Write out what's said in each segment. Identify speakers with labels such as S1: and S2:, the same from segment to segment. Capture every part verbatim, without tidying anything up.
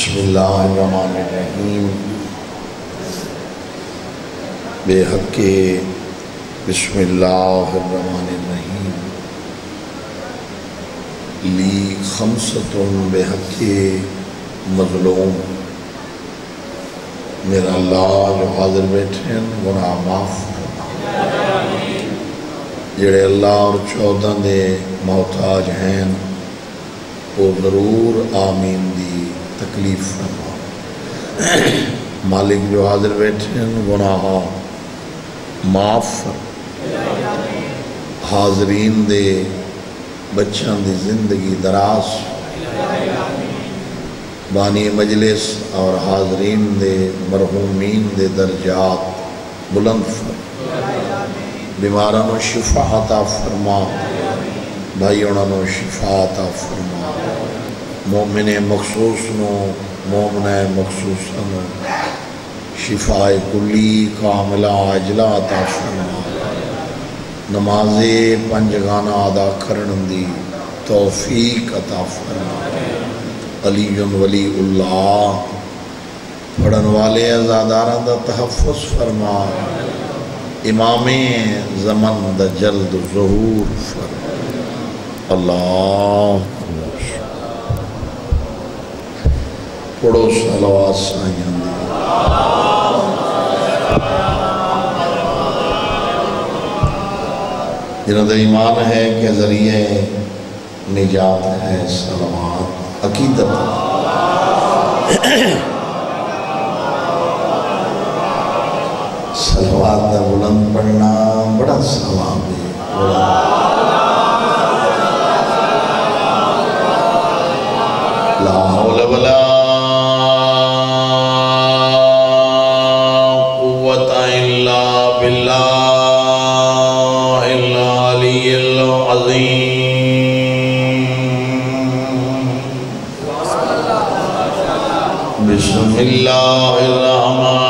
S1: بسم اللہ الرحمن الرحیم بے حق بسم اللہ الرحمن الرحیم لی خمسۃ بے حق مظلوم میرا اللہ جو حاضر بیٹھے ہیں گناہ معاف جڑے اللہ اور چودہ دے محتاج ہیں وہ ضرور آمین دی تکلیف فرما مالک جو حاضر بیٹھے ہیں گناہ معاف فرما حاضرین دے بچوں دی زندگی دراز بانی مجلس اور حاضرین دے مرحومین دے درجات بلند فرما بیماران و شفا عطا فرما بھائیوں نو شفا عطا فرما مومن مخصوص نو مومنہ مخصوص نو شفاء کلی کاملہ عاجلہ عطا فرما نماز پنجگانہ ادا کرن دی توفیق عطا فرما علی ولی اللہ پڑھن والے عزاداران دا تحفظ فرما امام زمن دا جلد ظہور فرما اللہ پڑھو صلوات سائیں دی جنہوں ایمان ہے کہ ذریعہ نجات ہے صلوات عقیدت صلوات دا بلند پڑھنا بڑا ثواب ہے لا حول ولا قوت الا باللہ العلی العظیم بسم اللہ الرحمن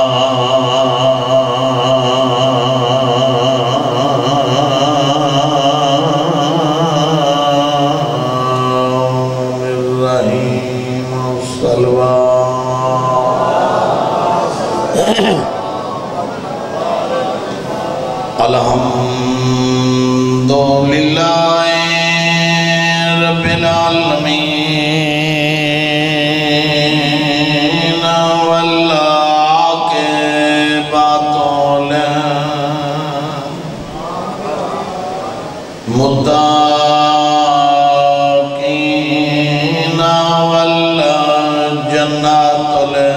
S1: الحمد للہ رب العالمین والعاقبۃ للمتقین والجنات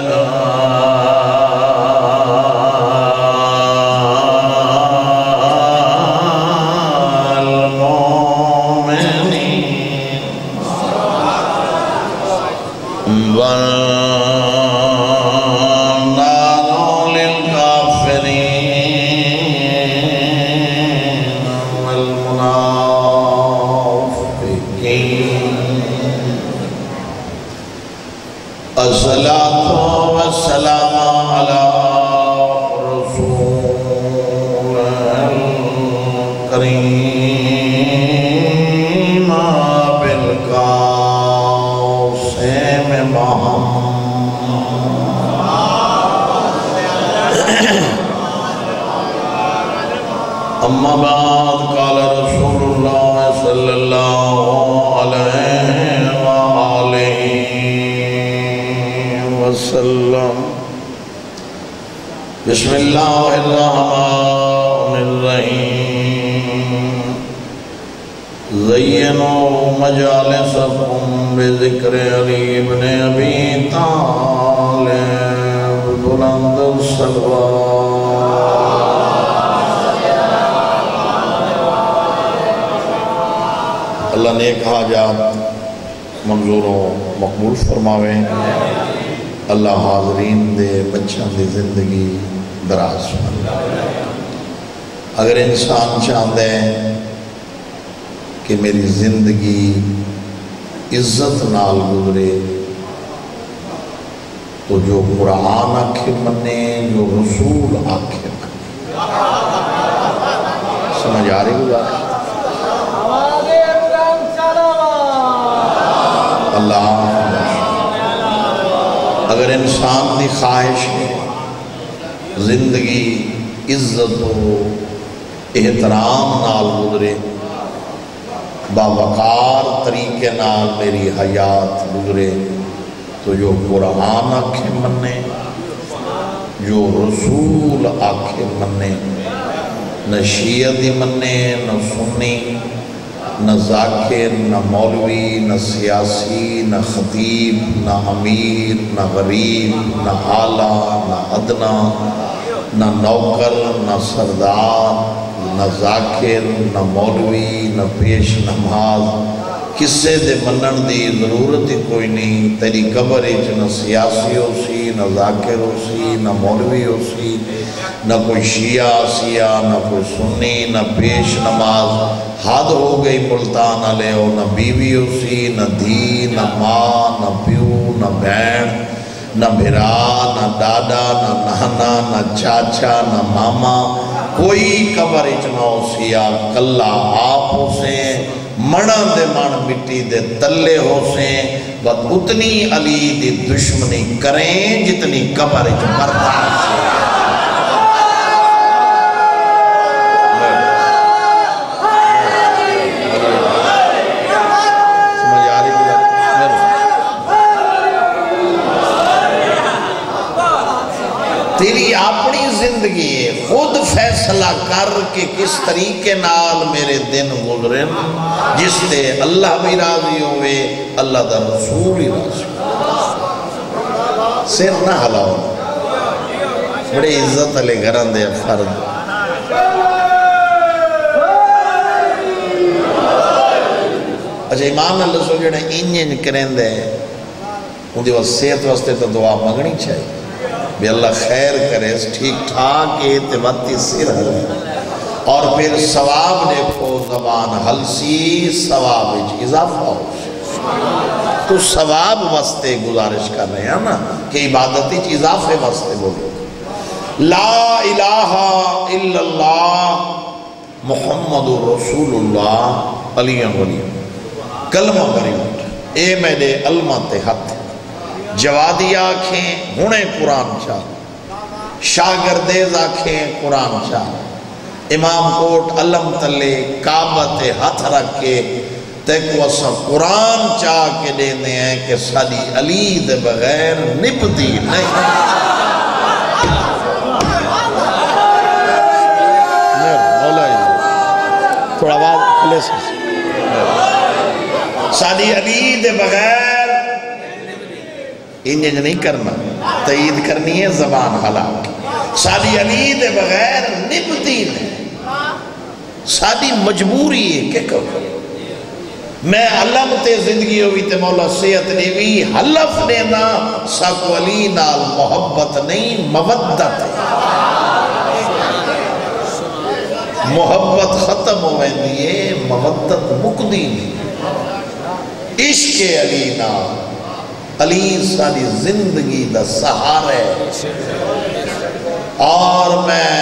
S1: الصلاة والسلام على رسول الكريم بالقاسم اما بعد قال رسول اللہ صلی اللہ علیہ وآلہ وسلم بسم اللہ الرحمن الرحیم زینوا مجالسکم بذکر علی ابن ابی طالب بلند الصلوات اللہ نیک حاجات منظور و مقبول فرماوے اللہ حاضرین دے بچوں دی زندگی دراز فرماوے اگر انسان چاہتا ہے کہ میری زندگی عزت نال گزرے تو جو قرآن آکھے منے جو رسول آکھے منے سمجھ آ رہی گزارش اللہ اگر انسان دی خواہش ہے زندگی عزت و احترام نال گزرے، باوقار طریقے نال میری حیات گزرے، تو جو قرآن آکھے منے، جو رسول آکھے منے، نہ شیعہ منے، نہ سنی، نہ ذاکر، نہ مولوی، نہ سیاسی، نہ خطیب، نہ امیر، نہ غریب، نہ اعلیٰ، نہ ادنا، نہ نوکر، نہ سردار، نہ ذاکر، نہ مولوی، نہ پیش نماز، کسے دے منن دی ضرورت ہی کوئی نہیں۔ تیری قبر اچ نہ سیاسی ہو سی، نہ ذاکر ہو سی، نہ مولوی ہو سی، نہ کوئی شیعہ سیاہ، نہ کوئی سنی، نہ پیش نماز، حد ہو گئی ملتان علیہ ہو، نہ بیوی ہو سی، نہ دھی، نہ ماں، نہ پیو، نہ بہن، نہ بھرا، نہ دادا، نہ نانا، نہ چاچا، نہ ماما، کوئی قبر اچ نہ ہو سیا، کلا آپ ہو سے، منا دے من مٹی دے تلے ہو سے، بس اتنی علی دی دشمنی کریں جتنی قبر اچ مرتا سے۔ تیری اپنی زندگی ہے، خود فیصلہ کر کے کس طریقے نال میرے دن گزرن جس تے اللہ بھی راضی ہوئے، اللہ دا رسول ہی راضی ہوئے۔ سر نہ ہلاؤ، بڑے عزت علی گھران دے فرد۔ اچھا ایمان اللہ سو جڑے انجن کریں دے ان دی وصیت واسطے تو دعا مانگنی چاہیے بھی اللہ خیر کرے، ٹھیک ٹھاک تے وقتی سر ہلے، اور پھر ثواب دیکھو، زبان ہلسی ثواب اضافہ ہو۔ تو ثواب واسطے گزارش کر رہے ہیں نا کہ عبادتی اضافے واسطے بولو لا الہ الا اللہ محمد رسول اللہ علی ولی کلمہ بری اٹھ اے میرے علمہ تے ہاتھ جوادی آنکھیں ہونے قرآن چاہ، شاگردیز آنکھیں قرآن چاہ، امام کوٹ علم تلے کعبت ہاتھ رکھ کے تیکو اسا قرآن چاہ کے دینے ہیں کہ صلی علی دے بغیر نبدی نہیں۔ تھوڑا آواز کھلے سے صلی علی دے بغیر انجن نہیں کرنا، تائید کرنی ہے زبان حلاک، صلی علی دے بغیر نبدی نہیں، سادی مجبوری ہے کہ کہو میں علم تے زندگی ہوئی تے مولا صحت نیوی حلف دینا ساکو علی نال محبت نہیں مودت ہے، محبت ختم ہوئے دیئے مودت مقدی نہیں، عشق علی نال علی ساری زندگی دا سہارے، اور میں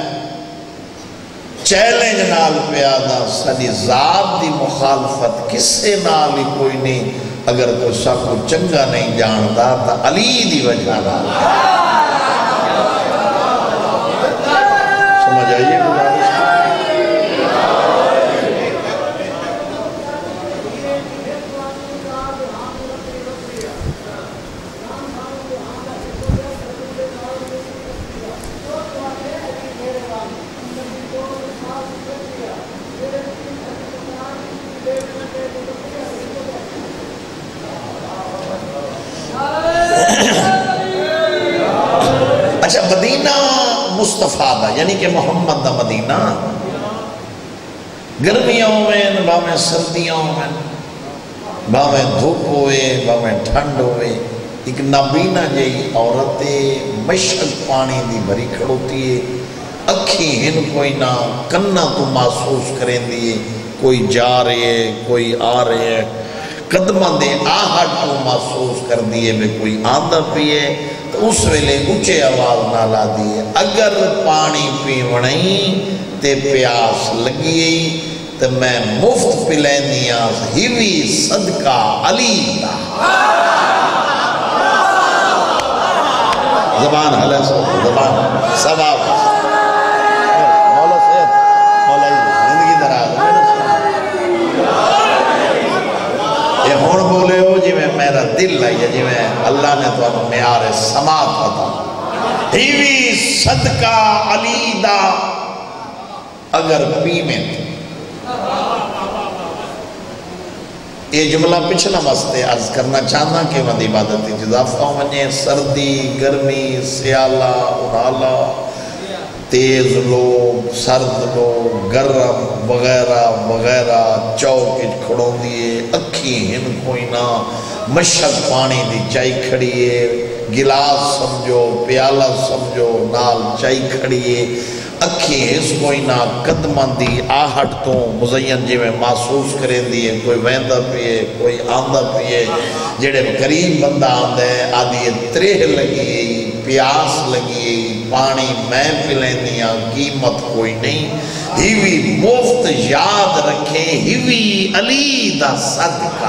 S1: چیلنج نال پیادا ساری ذات دی مخالفت کسے نال ہی کوئی نہیں، اگر کوئی سب کو چنگا نہیں جانتا تا علی دی وجہ نال سمجھ آئیے گزارش۔ اچھا مدینہ مصطفیٰ دا یعنی کہ محمد دا مدینہ گرمیوں میں باویں سردیوں میں باویں دھوپ ہوئے باویں ٹھنڈ ہوئے ایک نابینا جئی عورتیں مشک پانی دی بھری کھڑوتی ہے، اکھی ہن کوئی نہ کنہ تو محسوس کریں دیئے، کوئی جا رہے ہے کوئی آ رہے ہے، قدمہ دے آہٹ کو محسوس کر دیئے میں کوئی آندہ پیئے تو اس ویلے اچھے آواز نہ لا دیئے، اگر پانی پی ونئی تے پیاس لگی تو میں مفت پلین دیاں ہیوی صدقہ علی دا زبان حلے سو زبان سباب مولا صحت مولا زندگی دراز یہ ہون بولے ہو جی میں میرا دل ہے جی میں اللہ نے تو اب معیار سماعت عطا ہیوی صدقہ علی دا اگر پی میں یہ جملہ پچھلا واسطے عرض کرنا چاہنا کہ وہ عبادت اضافہ ہونے سردی گرمی سیالہ انالا تیز لوگ سرد لوگ گرم وغیرہ وغیرہ چوک کھڑوں دیئے اکھی ہن کوئی نہ مشک پانی دی چائی کھڑیے گلاس سمجھو پیالہ سمجھو نال چائی کھڑیے اکھی اس کوئی نہ قدمان دی آہٹ تو مزین جی میں محسوس کریں دیئے کوئی ویندہ پیئے کوئی آندہ پیئے جڑے قریب بندہ آندہ ہے آدھی تریہ لگی پیاس لگی پانی میں پلیں دیا قیمت کوئی نہیں ہیوی مفت یاد رکھیں ہیوی علی دا صدقہ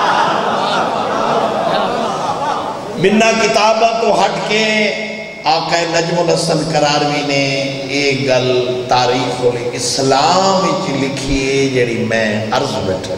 S1: منہ کتابہ تو ہٹ کے آقا نجم الحسن قراروی نے ایک گل تاریخ اسلام کی لکھیے جڑی میں عرض بیٹھا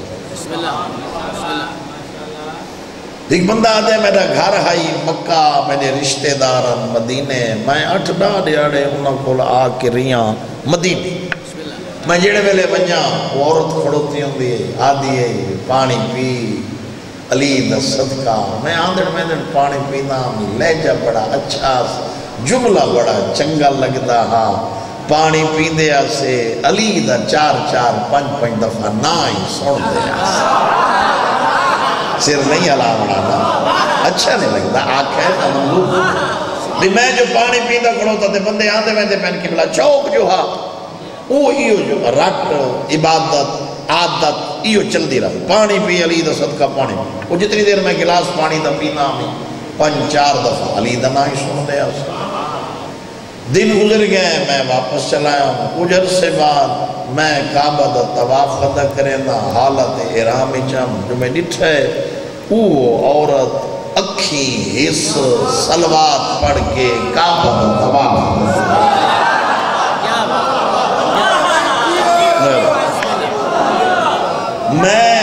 S1: ایک بندہ آدھے میرا گھر ہائی مکہ میرے رشتہ دار مدینے میں اٹھ ڈا ڈیاڑے انہوں کو آ کے ریاں مدینے میں جڑے ویلے بنیا وہ عورت کھڑوتی ہوں دی آدھی ہے پانی پی علی دا صدقہ میں آندھڑ میں دن پانی پینا لہجہ بڑا اچھا جملہ بڑا چنگا لگتا ہاں پانی پیندے آسے علی دا چار چار پنج پنج دفعہ نہ ہی سن دے آسے سر نہیں علا بڑھانا اچھا نہیں لگتا آنکھ ہے تمہلو بھی میں جو پانی پیندہ کھڑوتا تھے بندے آندھے میں دے پہن کی بلا چوک جو ہاں وہ ایو جو رٹ عبادت عادت ایو چل دی رہا پانی پی علی دا صدقہ پانی وہ جتنی دیر میں گلاس پانی دا پینا ہمیں پنج چار دفعہ علی دا نہ ہی سن دے آسے دن گزر گئے میں واپس چلایا ہوں کچھ عرصے بعد میں کعبہ دا طواف ادا کریں نا حالت احرامی چم جو میں ڈٹھے وہ عورت اکھی حص سلوات پڑھ کے کعبہ دا طواف میں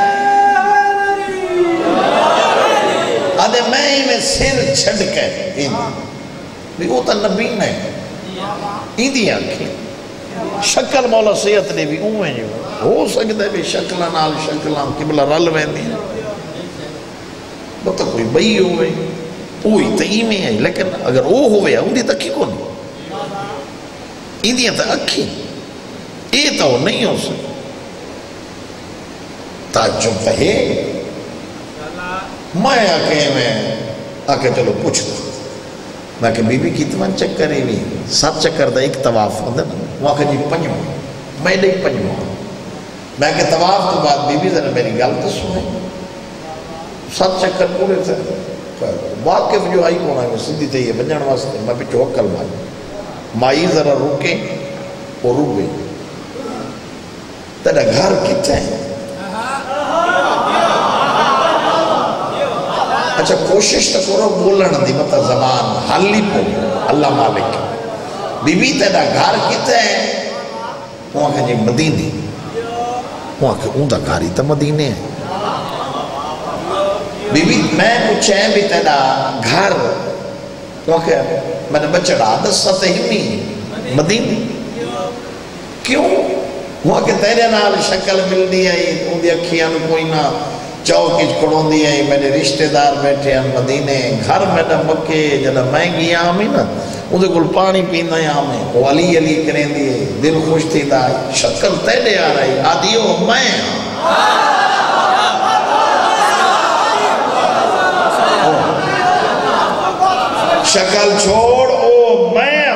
S1: آدھے میں ہی میں سر چھڑ کے بھی وہ تا نبی نہیں ہی دی آنکھیں شکل مولا سیت نے بھی اوہیں جو ہو سکتے بھی شکلہ نال شکلہ قبلہ رل ویندی وہ تا کوئی بئی ہوئے اوہی تا ایمیں ہے لیکن اگر وہ ہوئے وہ دی تکی کون ہی دی تا اکھی یہ تا وہ نہیں ہو سکتے تعجب پہے میں آکے میں آکے چلو پوچھ دوں میں کہ بی بی کتنا چکر ہی بھی سات چکر دا ایک طواف ہوندہ نا وہاں کہ جی پنجو میں نہیں پنجو میں کہ طواف تو بعد بی بی ذرا میری گل تو سنے سات چکر پورے تھے واقف جو آئی کونا ہے سیدھی تھے یہ بنجان واسطے میں بھی چوکل مائی مائی ذرا روکے اور روک گئی تیرا گھر کتے ہیں اچھا کوشش تو کرو بولن دی مطلب زبان حالی پو اللہ مالک بی بی تیرا گھر کتے ہیں وہاں کہ جی مدینے وہاں کہ اون دا گھاری تا مدینے ہیں بی بی میں پوچھے بھی تیرا گھر وہاں کہ میں نے بچڑا دس ستے ہی نہیں مدینے کیوں وہاں کہ تیرے نال شکل مل دی ہے اون دی اکھیاں کوئی نہ چوکیج کھڑوں دی ہے میرے رشتہ دار بیٹھے ہیں مدینے گھر میڈا مکے جنہ میں گیا ہمیں نا ان دے کل پانی پینا ہے ہمیں وہ علی علی کریں دیئے دل خوش تھی دا شکل تیرے آ رہی آدھیو میں شکل چھوڑ او میں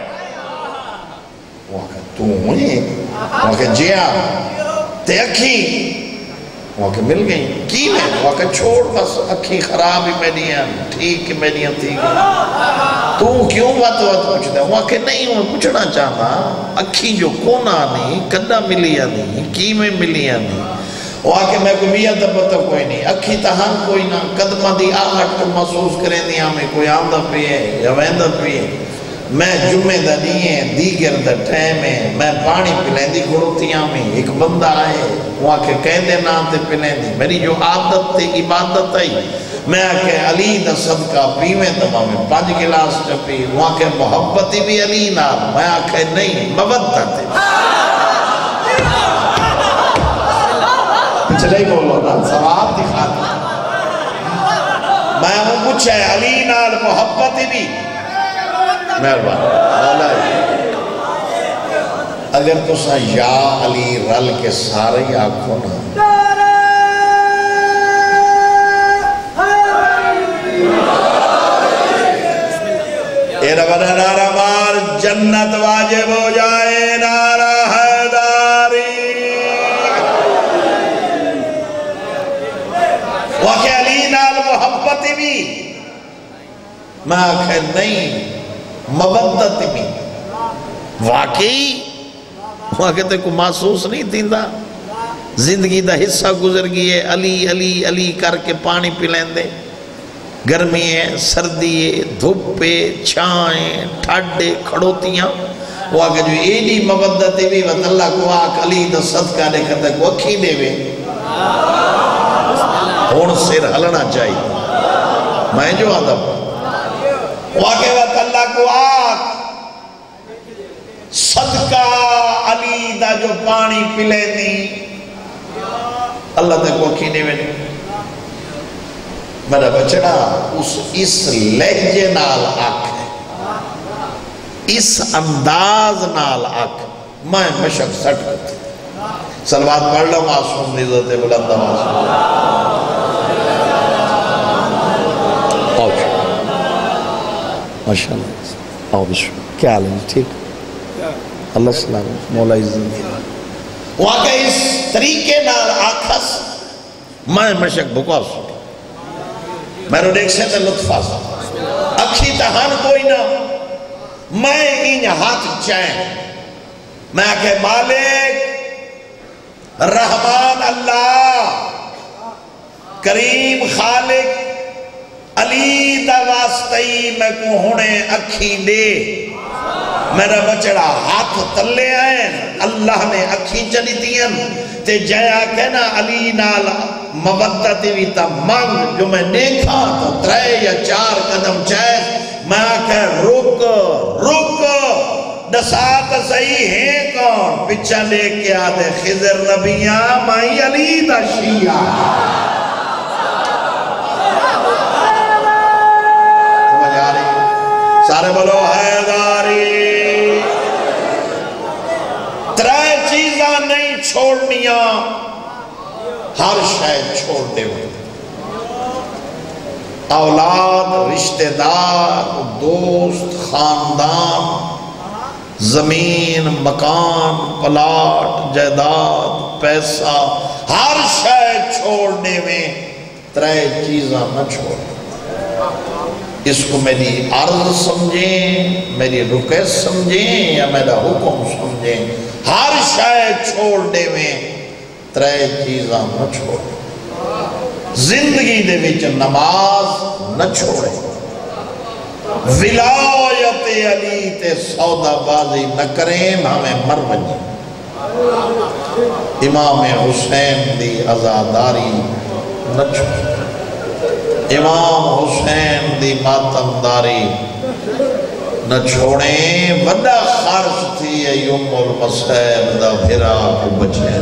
S1: وہاں کہ تو ہوئی وہاں کہ جیا تے اکھی وہاں کہ مل گئی کی میں وہاں کہ چھوڑ بس اکھی خراب ہی میں نہیں ہیں ٹھیک میں نہیں تھی تو کیوں بات بات پوچھتا ہے وہاں کہ نہیں ہوں پوچھنا چاہنا اکھی جو کونا نہیں کدہ ملی یا نہیں کی میں ملی یا نہیں وہ آکے میں کو بیعت پتہ کوئی نہیں، اکھی تہان کوئی نہ، قدمہ دی آہٹ کو محسوس کریں دیا میں کوئی آمدہ پیئے یا ویندہ پیئے، میں جمعہ دا دیئے دیگر دا ٹھیمے میں پانی پلیں دی گھڑوتیاں میں ایک بندہ آئے وہ آکے کہہ دے نا تے پلیں دی میری جو عادت تے عبادت آئی میں آکے علی دا صدقہ پیویں دماں میں پانچ گلاس چپی وہ آکے محبتی بھی علی نال میں آکے نہیں مودت تے پچھلے ہی بولو نا سواب دکھاتا میں ہوں پوچھا ہے علی نال محبتی بھی مہربان اگر تو سا یا علی رل کے سارے ہی آنکھوں نا اے رب نعرہ مار جنت واجب ہو جائے نعرہ حیداری واقع علی نال محبت بھی میں آخر نہیں مودت بھی واقعی وہاں کہتے کو محسوس نہیں دیندہ زندگی دا حصہ گزر گئی ہے علی علی علی کر کے پانی پلین دے گرمی ہے سردی ہے دھوپے چھائیں ٹھاڈے کھڑوتیاں وہاں کہ جو ایڈی مودت بھی وقت اللہ کو آکھ علی دا صدقہ دے کہتے کو اکھی دے وے ہون سر ہلنا چاہیے میں جو آدم واقع وقت اللہ کو آکھ صدقہ علی دا جو پانی پلے دی اللہ تے کو کھینے میں نہیں میرا بچڑا اس اس لہجے نال آکھ ہے اس انداز نال آکھ میں مشک سٹ کرتی سلوات پڑھ لو معصوم نزت بلندہ معصوم ماشاءاللہ آؤ بشو کیا حال ہے ٹھیک اللہ سلام مولا عزت واقع اس طریقے نال آکھس میں مشک بکواس میں رو دیکھ سے تے لطفہ سا اکھی تہان کوئی نہ میں ان ہاتھ چائیں میں آکھے مالک رحمان اللہ کریم خالق علی دا واسطی میں کو ہونے اکھی دے میرا بچڑا ہاتھ تلے آئیں اللہ نے اکھی چلی دیا تے جایا کہنا علی نال مودت بھی تا مانگ جو میں دیکھا تو ترے یا چار قدم چاہے میں آکھے رک رک دسات صحیح ہے کون پچھا لے کے آدھے خضر نبیاں مائی علی دا شیعہ سارے بولو حیداری ترے چیزاں نہیں چھوڑنیاں ہر شاید چھوڑ دے ہوئے اولاد رشتہ دار دوست خاندان زمین مکان پلاٹ جائیداد پیسہ ہر شاید چھوڑنے میں ترے چیزاں نہ چھوڑ اس کو میری عرض سمجھیں میری رکعت سمجھیں یا میرا حکم سمجھیں ہر شاید چھوڑنے میں ترے چیزاں نہ چھوڑ زندگی دے وچ نماز نہ چھوڑے ولایت علی تے سودا بازی نہ کریں ہمیں مر بنی امام حسین دی عزاداری نہ چھوڑے امام حسین دی ماتمداری نہ چھوڑیں وڈا خرچ تھی ایوم المسیب دا بھرا کو بچیں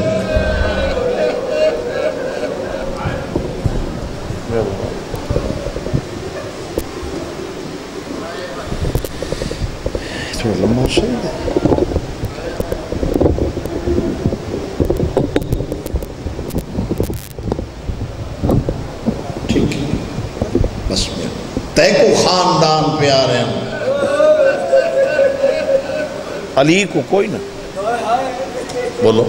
S1: تھوڑا لمحہ شاید ہے تے کو خاندان پیارے ہیں علی کو کوئی نہ بولو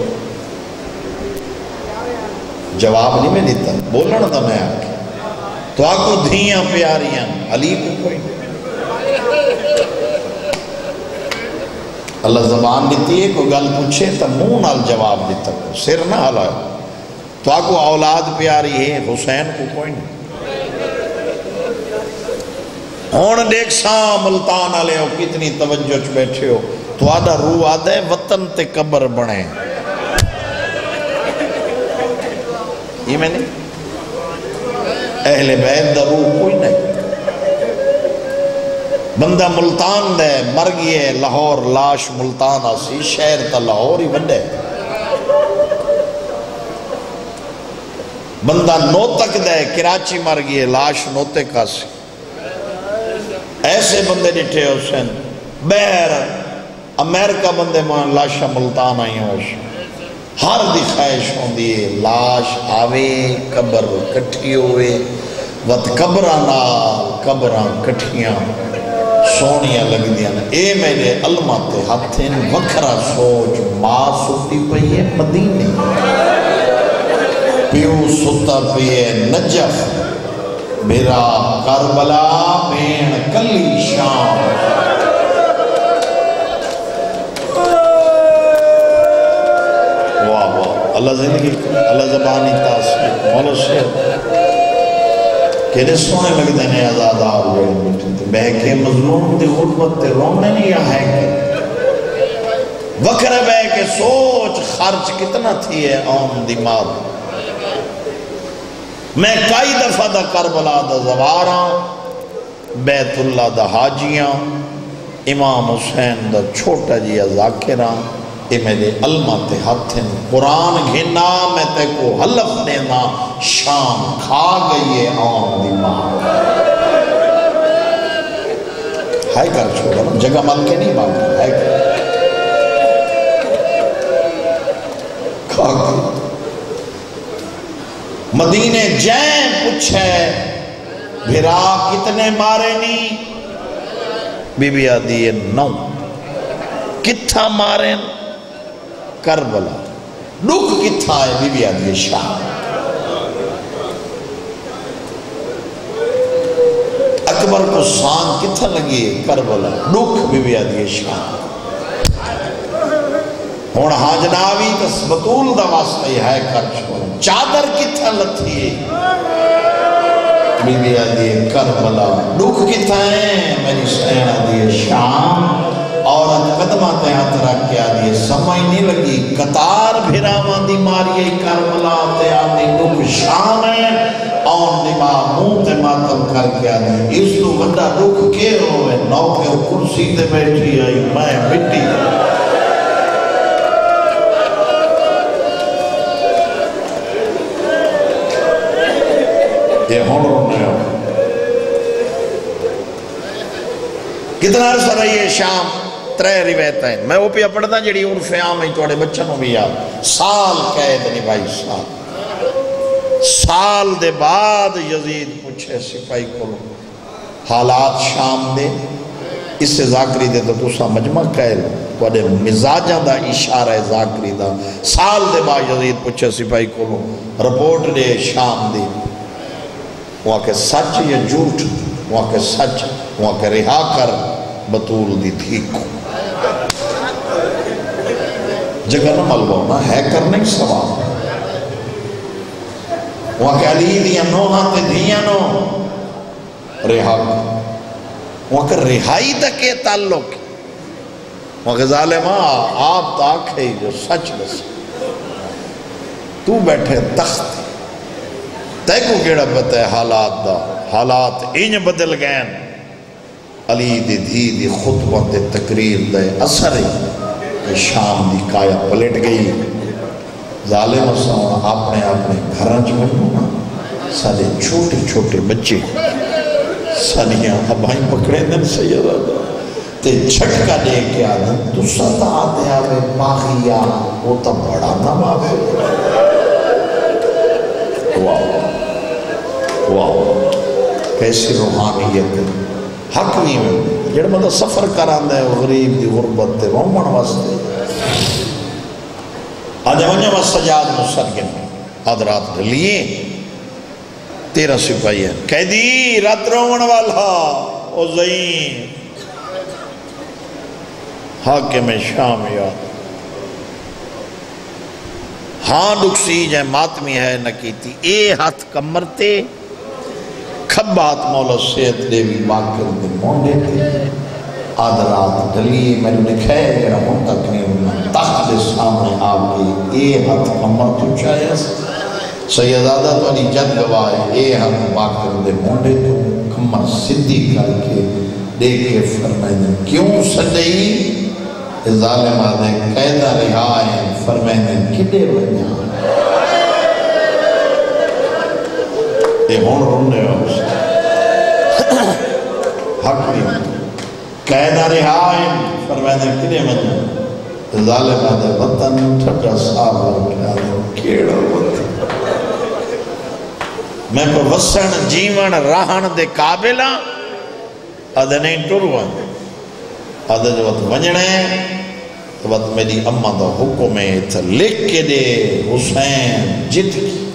S1: جواب نہیں میں دیتا بولنا تھا میں آکے تو آکو دھیاں پیاری ہیں علی کو کوئی نہ اللہ زبان دیتی ہے کوئی گل پوچھے تو منہ نال جواب دیتا سر نہ ہلائے تو آپ کو اولاد پیاری ہے، حسین کو کوئی نہیں۔ ہون دیکھ ساں ملتان آلے ہو کتنی توجہ چ بیٹھے ہو، تو آدھا روح آدھا ہے وطن تے قبر بنے، یہ میں نہیں، اہل بیت دا روح کوئی نہیں۔ بندہ ملتان دے مر گئے، لاہور لاش ملتان آسی، شہر تا لاہور ہی بندے، بندہ نوتک دے کراچی مر گئے، لاش نوتک آسی، ایسے بندے ڈٹھے حسین بہر امریکہ بندے مان لاشا ملتان آئی ہوش، ہر دی خواہش ہوں دیئے لاش آوے قبر کٹھی ہوئے، وط قبران آل قبران کٹھیاں سونیاں لگ دیا نا۔ اے میرے علمات ہاتھیں وکھرا سوچ، ماں ستی پئی ہے مدینے، پیو ستا پئی ہے نجف، میرا کربلا بین کلی شام، واہ واہ اللہ زندگی اللہ زبانی تاثیر مولا شہر کہنے سونے لگ دینے آزادار ہوئے بیٹھے تھے، بہکے مظلوم دی غربت تے رونے نہیں یا ہے کہ وکر بہکے سوچ خرچ کتنا تھی ہے آن دماغ۔ میں کئی دفعہ دا کربلا دا زواراں، بیت اللہ دا حاجیاں، امام حسین دا چھوٹا جی ذاکراں، اے میرے علمات ہاتھیں قرآن گھنا میں تے کو حلف دینا، شام کھا گئی آن دماغ۔ ہائی کر چھوڑا نا جگہ مل کے نہیں باقی، ہائی کر کھا گئی۔ مدینے جائیں پوچھے بھرا کتنے مارے نہیں، بی بی آدھی نو، کتھا مارے کربلا، دکھ کتھا ہے بی بی آدھی شاہ، اکبر کو سان کتھا لگی کربلا، دکھ بی بی آدھی شاہ۔ ہون حاجناوی تس بطول دا واسطہ ہی ہے کر چھوڑا، چادر کتھا لتھی بی بی آدھی کربلا، دکھ کتھا ہے میری سین آدھی شام، عورت قدمات ہاتھ رکھ کے آدھی سمجھ نہیں لگی، قطار بھراوان دی ماری کربلا تے آدھی دکھ شام ہے، آن دماغ منہ تے ماتم کر کے آدھی اس تو بڑا دکھ کے ہوئے، نوکر کرسی تے بیٹھی آئی میں مٹی یہ ہون رونے ہو۔ کتنا عرصہ رہی ہے شام؟ ترے روایت ہیں، میں وہ پہ پڑھتا جڑی عرف عام ہے توڑے بچنوں بھی یاد، سال قید نہیں بھائی، سال سال دے بعد یزید پوچھے سپاہی کو حالات شام دے، اس سے ذاکری دے تو تُسا مجمع قید توڑے مزاجہ دا اشارہ ذاکری دا، سال دے بعد یزید پوچھے سپاہی کو رپورٹ دے شام دے، وہاں کے سچ یا جھوٹ، وہاں کے سچ، وہاں کے رہا کر بطول دی تھی کو جگہ نہ ملونا ہے کرنے کی سوال، وہاں کے علی دیا نوہاں تے دیا نو رہا کر، وہاں کے رہائی تک کے تعلق، وہاں کے ظالمہ آپ تاک ہے جو سچ بس، تو بیٹھے تخت تے کو کیڑا پتہ ہے حالات دا، حالات انج بدل گئے، علی دی دھی دی خطبہ دے تقریر دے اثر ہی شام دی کایا پلٹ گئی، ظالم ساں اپنے اپنے گھرانچ بننا، سارے چھوٹے چھوٹے بچے سانیاں ابھائی پکڑے دن سیدہ دا تے چھٹکا دے کے آدھا تو ستا آتے آوے باغیا وہ تا بڑا نہ باوے، واو واو کیسی روحانیت ہے، حق نہیں میں جڑ مطلب سفر کران دے غریب دی غربت دے رومن واسطے آدھے ونجا واسط سجاد مسلگن حضرات لیے تیرہ سپاہی ہے قیدی رات رومن والا او زین حاکم شام یاد ہاں ڈکسی جائے ماتمی ہے نہ کیتی اے ہاتھ کمرتے کھبات مولا سید دیوی باکر دے مونڈے تھے آدھرات گلی میں نے لکھے جڑا ہوں تک نہیں ہونا تخت دے سامنے آگے اے ہاتھ کمر تو چاہے سیدادہ تو علی جد گواہ اے ہاتھ باکر دے مونڈے تو کمر صدی کر کے دیکھ کے فرمائیں کیوں سجئی ظالم آدھے قیدہ رہائیں فرمائیں کدے بنیا یہ ہون رونے ہو حق نہیں قیدہ رہائیں فرمائیں کدے بنیا ظالم آدھے وطن ٹھٹا صاحب رکھا کیڑا وطن میں کو وسن جیون راہن دے قابلہ آدھے نہیں ٹروان آدھے جو وقت ونجنے تو وقت میری اممہ دا حکم ہے تھا لکھ کے دے حسین جت کی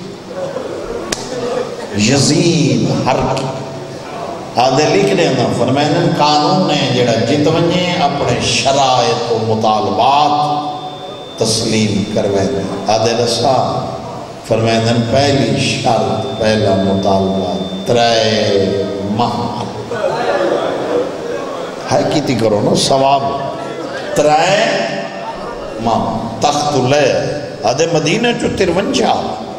S1: یزید ہر کی آدھے لکھ دے نا فرمائن قانون نے جڑا جت ونجے اپنے شرائط و مطالبات تسلیم کروائن آدھے رسا فرمائن پہلی شرط پہلا مطالبہ ترے ماہ ہے کیتی کرو نا ثواب ترائے ماں تخت لے آدھے مدینہ چو ترونجا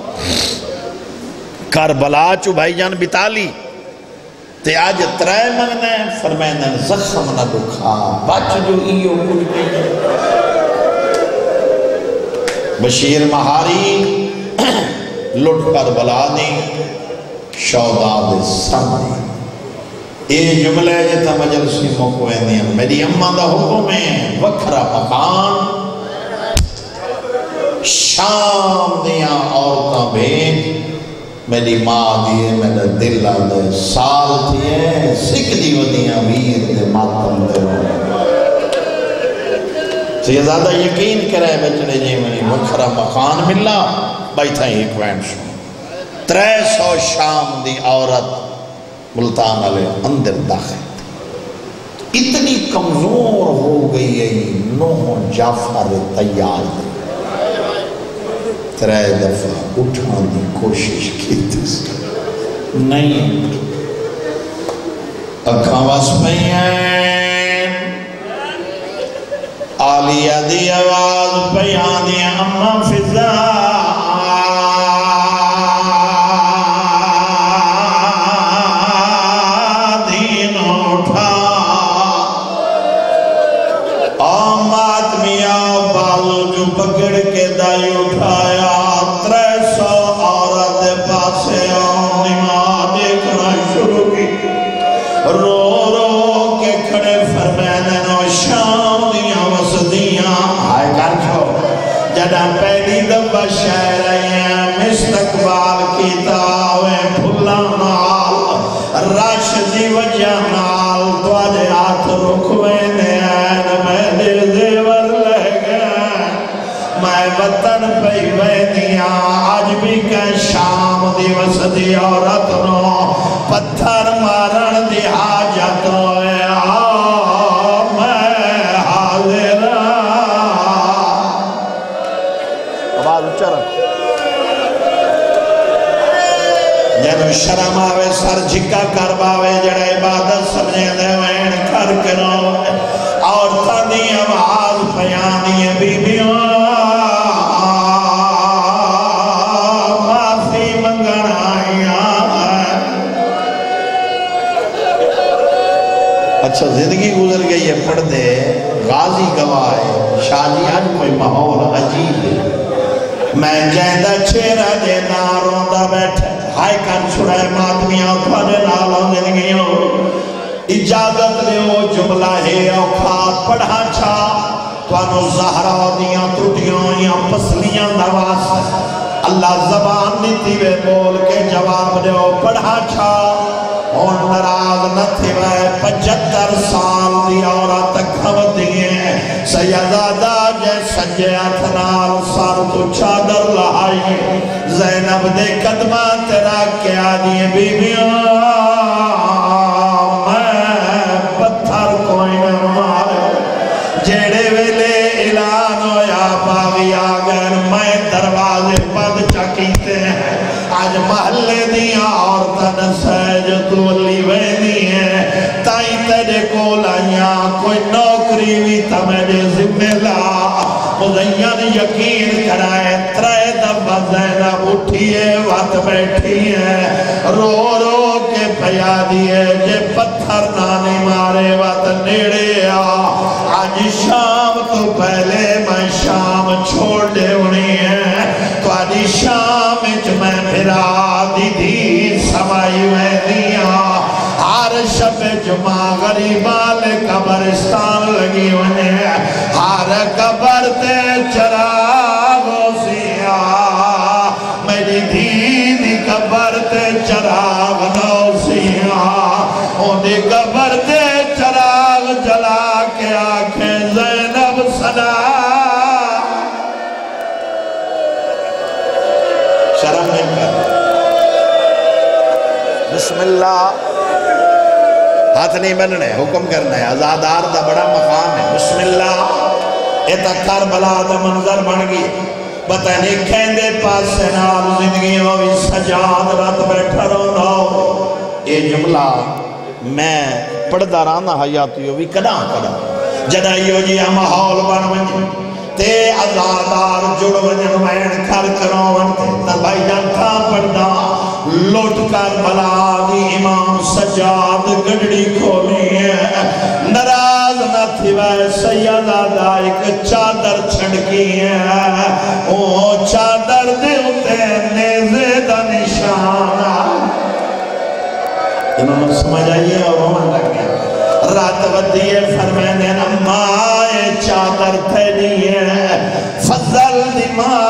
S1: کربلا چو بھائی جان بتالی تے آج ترائے مگنے فرمائنن زخم نہ دکھا بچ جو ایو کل گئی بشیر مہاری لٹ کربلا دی شوداد سامنے یہ جملے جتا مجلسی موقعے دیا میری اممہ دا حکم ہے وکھرا مکان شام دیا عورتاں بھیج میری ماں دیئے میرا دل آدھے سال تھیے سکھ دی ودیاں ویر دے ماتم دے تو یہ زیادہ یقین کرے بچڑے جی منی وکھرا مکان ملا بیٹھا ہی ایک وین شو ترے سو شام دی عورت ملتان علیہ اندر داخل اتنی کمزور ہو گئی ہے نوح جعفر تیار دے ترے دفعہ اٹھان دی کوشش کی تھی نہیں اکھاں واس پہین آلیہ دی آواز پیانی اممہ فضا پکڑ کے دائی اٹھایا ترے سو عورت پاسے آنی ماں دیکھنا شروع کی رو رو کے کھڑے فرمینن و شام دیاں وسدیاں آئے کر چھو جڑا پہلی دفعہ شہر ہیں مستقبال کی تاوے پھلا نال راش دی وجہ نال تو آجے ہاتھ رکھوے نین میں دے زیور لے گئے میں وطن پہی ویدیاں آج بھی کہ شام دی وسدی عورت نو پتھر مارن دی حاجت ہوئے میں حاضر آواز اچھا رکھ جنو شرم آوے سر جھکا کر باوے جڑے عبادت سمجھے دے وین کر کرو اور تھانی آواز پیانی بی بیوں معافی منگن آئیاں اچھا زندگی گزر گئی ہے پڑھ دے غازی گواہ شاہ جی آج کوئی ماحول عجیب ہے میں جہدہ چھیرہ دے ناروں دا بیٹھے ہائے کر چھڑائے مادمیاں تھوڑے نالوں زندگیوں اجازت لے وہ جملہ ہے اوقات پڑھا چھا توانو زہرہ دیاں ترٹیوں یا پسلیاں دواس اللہ زبان نیتی وے بول کے جواب دے وہ پڑھا چھا اور نراز نہ تھی وے پچھتر سال دی عورت کھو دیئے سیدادہ جے سجے اتنال سار تو چادر لہائی زینب دے قدمہ تیرا کیا دیئے بی بیوں میں پتھر کوئی نہ مارے جیڑے ویلے اعلان ہویا باغی آگر میں دروازے آج محلے دیا عورتاں سہج تو لی وینی ہے تائی تیرے کو لائیاں کوئی نوکری بھی تمہیں ذمہ لا مزین یقین کرائے ترائے دفعہ زینب اٹھیے وقت بیٹھی ہے رو رو کے پیا دیئے جے پتھر نانے مارے وقت نیڑے آ آج شام تو پہلے میں شام چھوڑ دے انہی ہے تو آج شام اچ میں پھرا دی دی سمائی میں دیا ہر شب جمعہ غریبان قبرستان لگی انہیں ہر قبر تے چراغ سیا میری دید قبر تے چراغ نو سیا انہیں قبر تے چراغ جلا کے آنکھیں زینب صدا شرم میں کر بسم اللہ ہاتھ نہیں بننے حکم کرنا ہے آزادار دا بڑا مقام ہے بسم اللہ یہ تا کربلا دا منظر بن گئی پتہ نہیں کہندے پاس سے نال زندگیوں بھی سجاد رات بیٹھا رونا یہ جملہ میں پڑھدا رانا حیاتیوں بھی کدا کدا جدا یہ جی ماحول بن ونجے تے آزادار جڑ ونجن وین کر کروں ونتے تبائی جان تھا پڑھدا لوٹ کر بلا دی امام سجاد گڑڑی کھولی ہے نراز نہ تھی وے سیدہ دا ایک چادر چھڑکی ہے او چادر دے ہوتے نیزے دا نشانہ انہوں نے سمجھ آئیے اور رومن لگ گیا رات ودیے فرمینے نمائے چادر پھیلی ہے فضل دی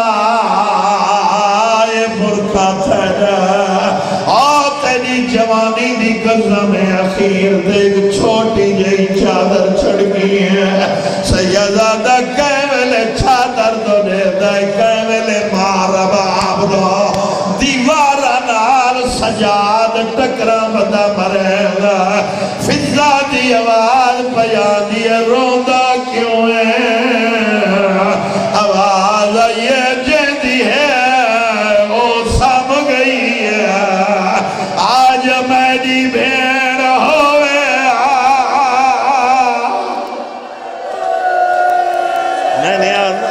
S1: مائے برکا تھیڑا آہ تیری جوانی دی قضم اخیر دیکھ چھوٹی جئی چادر چھڑکی ہے سیدہ کیولے چادر دو دے دائی کیولے ماربا عبدو دیوارا نال سجاد ٹکرا بدا مرہلا فضا دی آواز پیا دی روندہ کیوں ہے آواز یہ جیدی ہے وہ سام گئی ہے آج میری بھیڑ ہوئے میں نے آدھ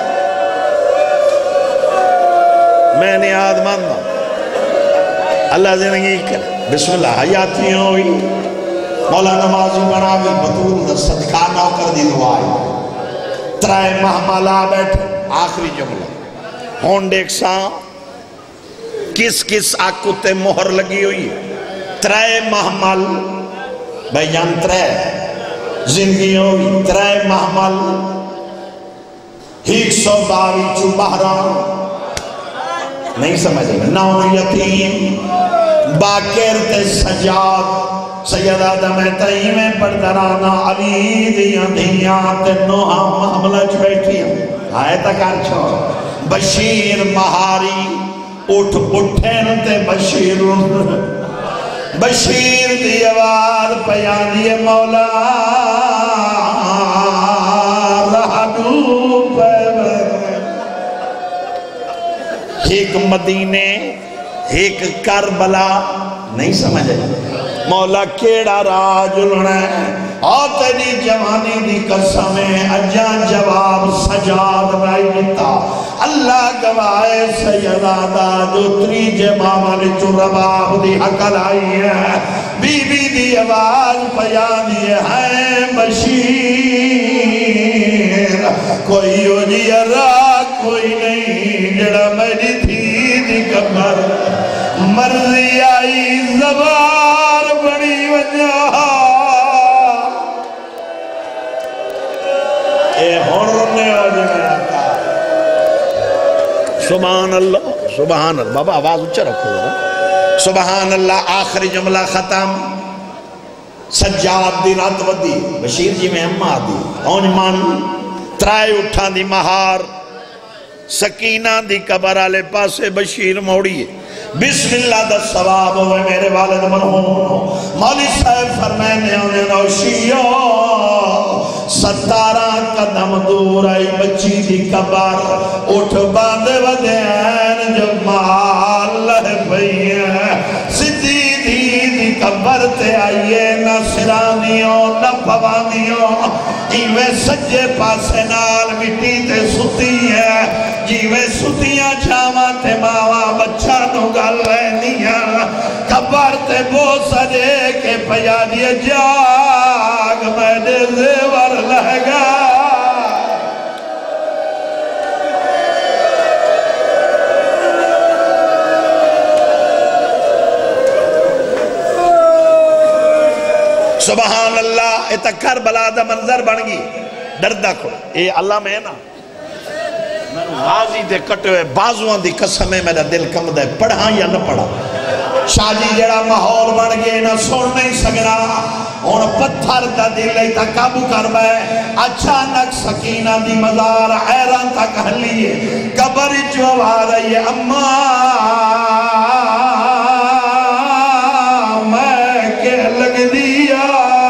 S1: میں نے آدھ ماننا اللہ زندگی کر بسم اللہ حیاتیوں ہوئی مولا نمازی بناوی بطول دا صدقہ نوکر دی دعائی ترائے محملہ بیٹھے آخری جملہ ہون دیکھ ساں کس کس آکو تے مہر لگی ہوئی ترائے محمل بھائی جان ترائے زندگی ہوئی ترائے محمل ایک سو باوی چو بحران نہیں سمجھے نو یتیم باکر تے سجاد سید آدم تئی میں پردرانا علی دیاں دیاں تے نوہا محملہ چ بیٹھی آئے تکار چھو بشیر مہاری اٹھ اٹھین تے بشیر بشیر دی آواز پیانی مولا رہنو پہ ایک مدینے ایک کربلا نہیں سمجھے مولا کیڑا راج لنے اور تیری جوانی دی قسمیں اجان جواب سجاد رائی دیتا اللہ گوائے سیدہ دا جو تری جمامہ نے جو رباب دی حقل آئی ہے بی بی دی آواز پیانی ہے بشیر کوئی ہو جی را کوئی نہیں جڑا میری تھی دی کمر مرضی آئی زبار بڑی وجہ اے ہرنے آجے میں آتا سبحان اللہ سبحان اللہ بابا آواز اچھا رکھو ذرا سبحان اللہ آخری جملہ ختم سجاد دی رات ودی بشیر جی میں اممہ دی اون من ترائے اٹھان دی مہار سکینہ دی قبر آلے پاسے بشیر موڑی ہے بسم اللہ دا ثواب ہوئے میرے والد مرحوم مولی صاحب فرمینے انہیں نوشیو ستارہ قدم دور آئی بچی دی قبر اٹھ باندے ودین جو مال لہ پئی ہے سدھی دی دی قبر تے آئیے نہ سرانیوں نہ پوانیوں جیوے سجے پاسے نال مٹی تے ستی ہے جیوے ستیاں چھاواں تے ماواں بچہ نو گل رہنیاں قبر تے بو سجے کے پیا دیے جاگ میڈے زیور لہگا سبحان اللہ ایتا کربلا دا منظر بن گئی ڈردہ کھڑا اے اللہ میں نا غازی دے کٹے ہوئے بازوان دی قسم ہے میرا دل کم دے پڑھا یا نہ پڑھا شاہ جی جڑا ماحول بن گئے نہ سن نہیں سکنا اور پتھر دا دل ایتا قابو کر بے اچانک سکینہ دی مزار حیران تک ہلیے قبر جو آ رہی ہے اماں میں کہ لگ دیا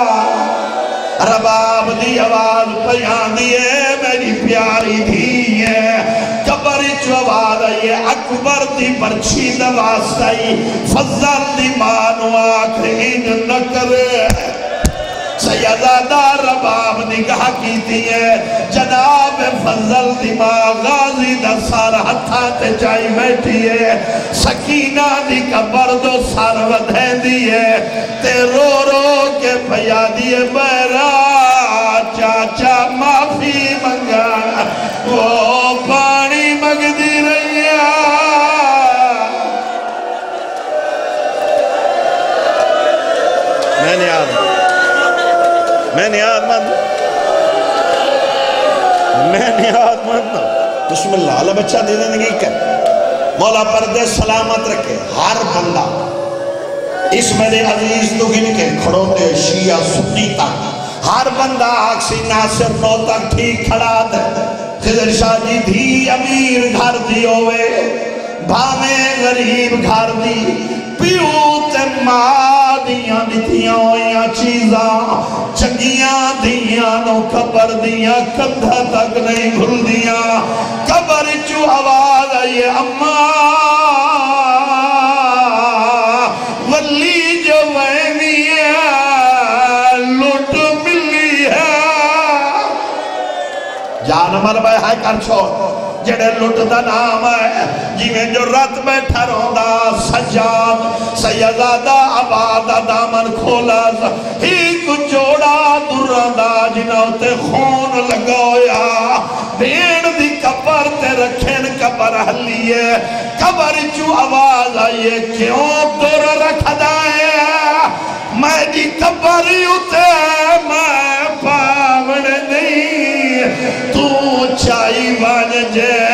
S1: رباب دی آواز پیان دیئے میری پیاری دھی ہے قبر جو آواز آئیے اکبر دی پرچھی دواسائی فضل دی مانو آکھیں نہ کرے سیدادہ رباب نگاہ کی دیئے جناب فضل دی ماں غازی دا سار ہتھا تے چائی بیٹھی ہے سکینہ دی قبر دو سار ودھے دیئے تے رو رو کے پیا دیئے میرا چاچا معافی منگا وہ پانی مگ دی رہی ہے میں نے آدھا میں نیاد مند میں نیاد مند بسم اللہ اللہ بچہ دے زندگی کر مولا پردے سلامت رکھے ہر بندہ اس میرے عزیز تو گن کے کھڑوتے شیعہ سنی تک ہر بندہ آکسی ناصر نو تک ٹھیک کھڑا دے خضر شاہ جی دھی امیر گھر دی ہوئے بھامے غریب گھر دی پیوتے ماں دیاں دیتیاں ہوئیاں چیزاں چنگیاں دیاں نو قبر دیاں کندھا تک نہیں بھول دیاں قبر چو آواز آئیے اماں ولی جو وینی ہے لوٹ ملی ہے جان مر بے ہے کر چھوڑ جڑے لٹ دا نام ہے جیویں جو رات بیٹھا روندا سجاد سیدادہ آبادہ دامن کھولا ہی کچھ جوڑا درندہ جنہوں تے خون لگویا بین دی قبر تے رکھن قبر حلیے قبر چو آواز آئیے کیوں در رکھ دائے میں دی قبر اتے میں پاوڑ نہیں تو چائی بان جے